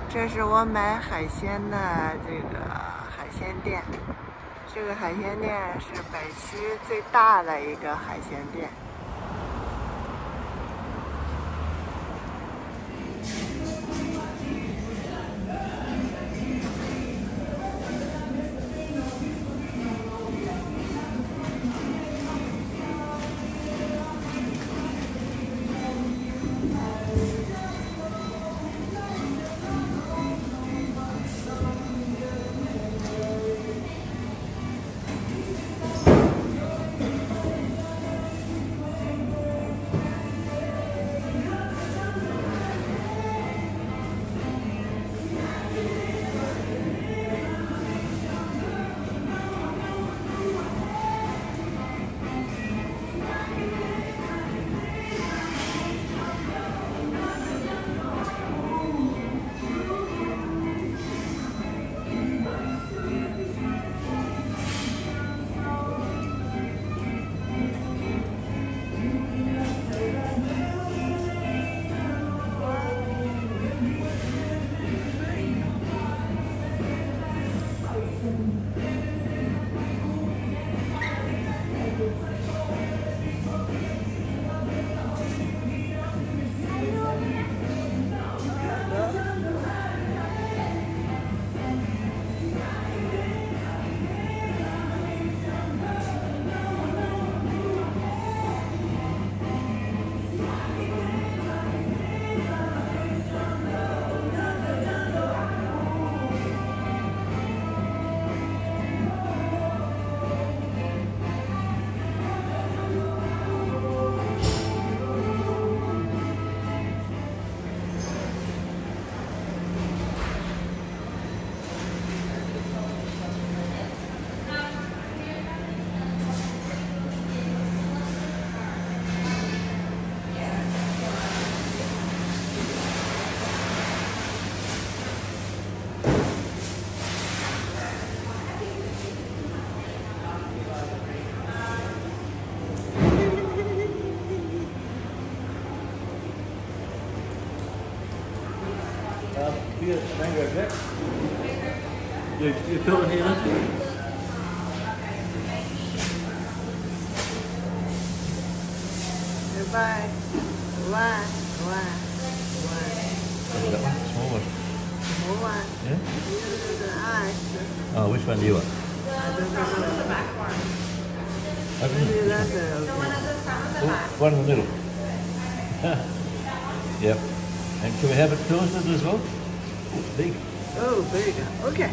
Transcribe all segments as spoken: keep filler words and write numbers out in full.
这是我买海鲜的这个海鲜店，这个海鲜店是北区最大的一个海鲜店。 Hier, mango jack. You, you fill it here, don't you? Goodbye. One, one, one. That one, small one. Small one. Yeah? The ice. Oh, which one do you want? I don't know. The back one. Open Maybe it. that's The it. one Okay. at the front of the Oh, back. one in the middle. Yep. And can we have it toasted as well? Oh, it's big. Oh, big. Okay.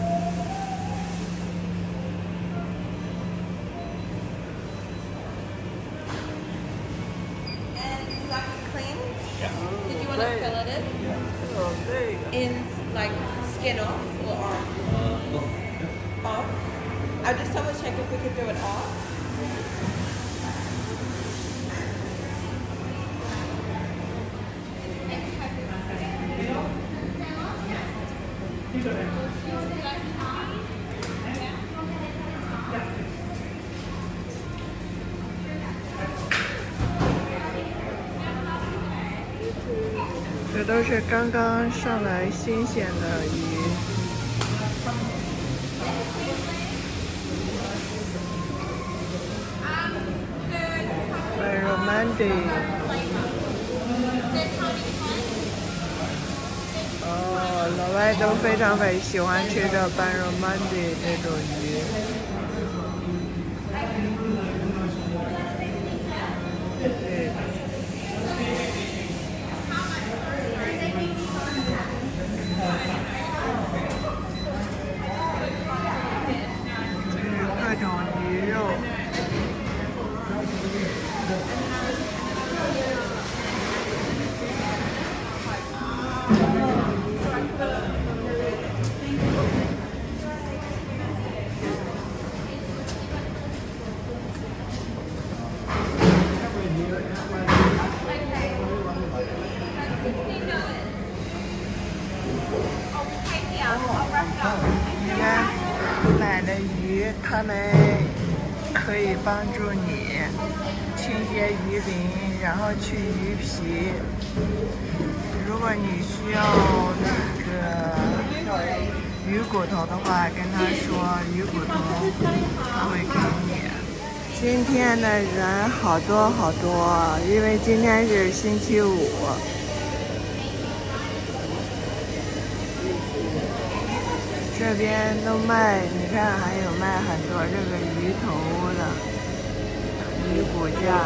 And would you like it clean? Yeah. Did you want it filleted? Yeah. Oh, there you go. In like skin off or Uh, oh, yeah. off? I'll just double check if we could do it off. This 这都是刚刚上来新鲜的鱼。Barramundi。哦，老外都非常非喜欢吃的 Barramundi 这种鱼。对。 各种鱼肉，你看买的鱼，他们可以帮助你清洁鱼鳞，然后去鱼皮。 如果你需要那个鱼骨头的话，跟他说鱼骨头，他会给你。今天的人好多好多，因为今天是星期五。这边都卖，你看还有卖很多这个鱼头的鱼骨架。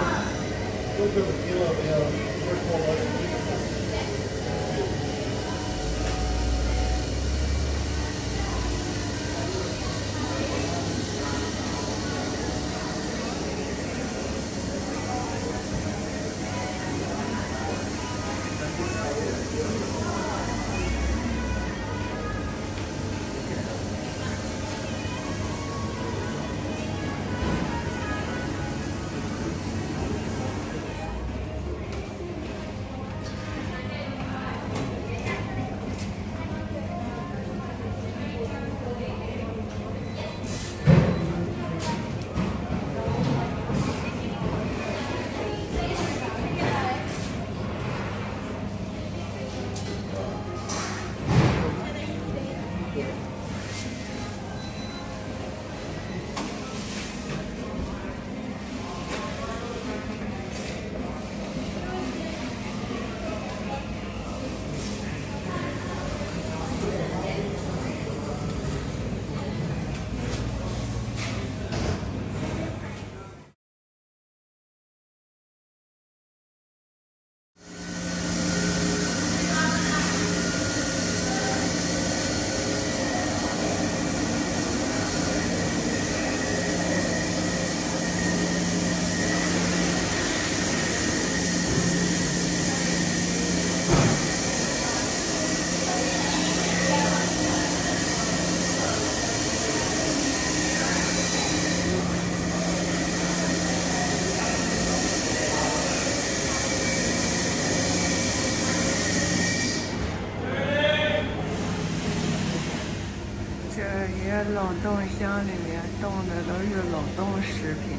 这些冷冻箱里面冻的都是冷冻食品。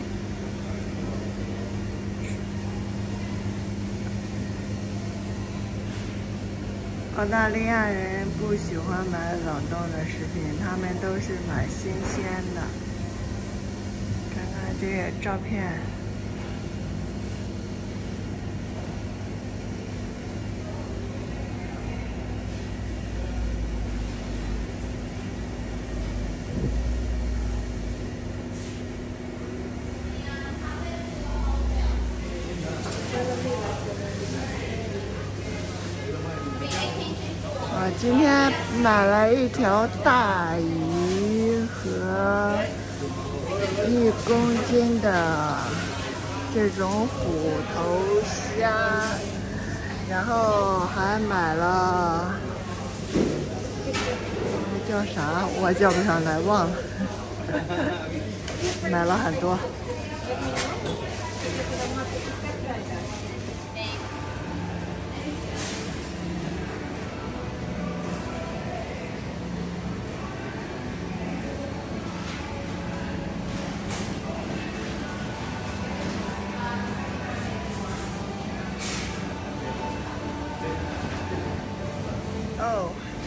澳大利亚人不喜欢买冷冻的食品，他们都是买新鲜的。看看这些照片。我今天买了一条大鱼和一公斤的这种虎头虾，然后还买了那叫啥，我叫不上来，忘了。买了很多。哦。